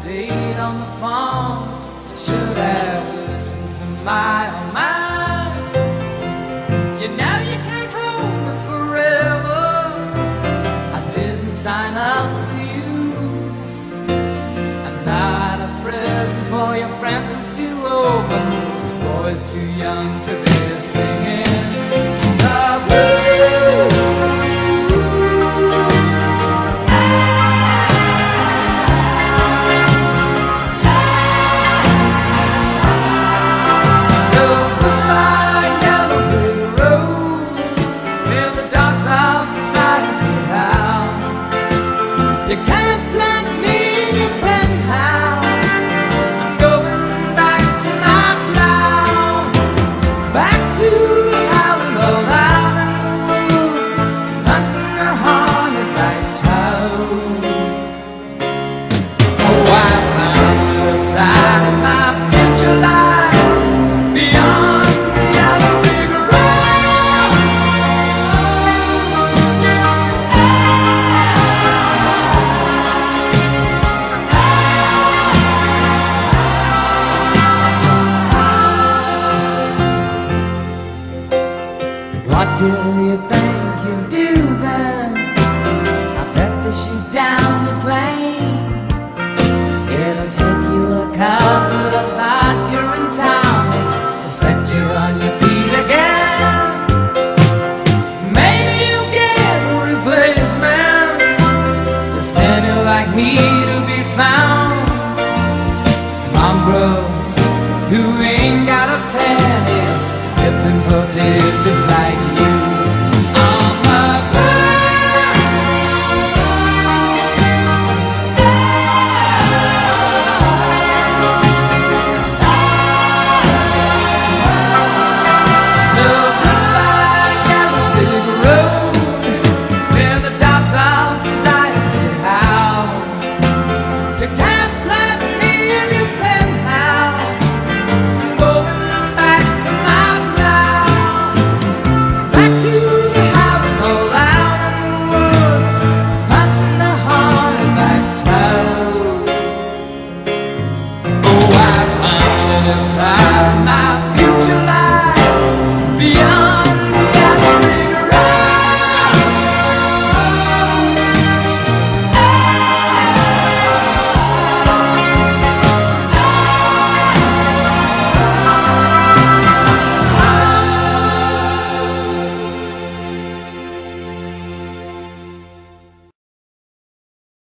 date on the phone. I should have listened to my own mind. You know you can't hold me forever. I didn't sign up with you. I'm not a present for your friends to open. This boy's too young to be singing the blues. You can't plant me in your penthouse. I'm going back to my plow, back to the island of out in the woods, hunting a hornet-back toad. Oh, I found the side of my future lies beyond the yellow brick road. What do you think you'll do then? I bet that she's down the plane. It'll take you a couple of urine tonics to set you on your feet again. Maybe you'll get a replacement. There's plenty like me to be found. Mongrels who ain't got a penny, sniffing for tips.